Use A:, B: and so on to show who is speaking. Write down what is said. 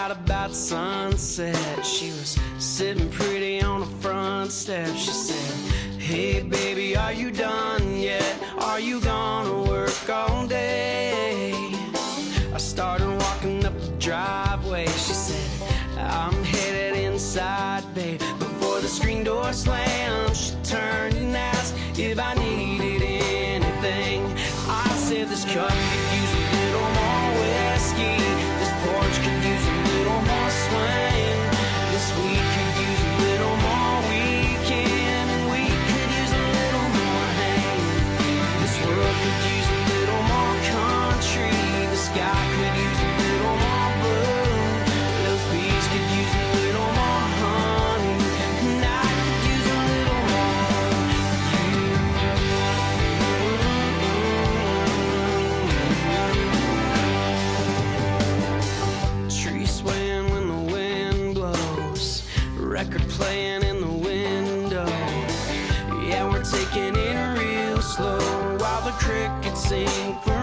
A: right about sunset. She was sitting pretty on the front step. She said, hey baby, are you done yet? Are you gonna work all day? I started walking up the driveway. She said, I'm headed inside, babe. Before the screen door slammed, she turned and asked if I needed anything. I said, this cup could use a little more whiskey. This porch could use a little more swing. This week could use a little more weekend. And we could use a little more hang. This world could use a little more country. The sky could use a little more blue. Those bees could use a little more honey. And I could use a little more you. Tree swaying when the wind blows. Record playing in the window. Yeah, we're taking it real slow while the crickets sing for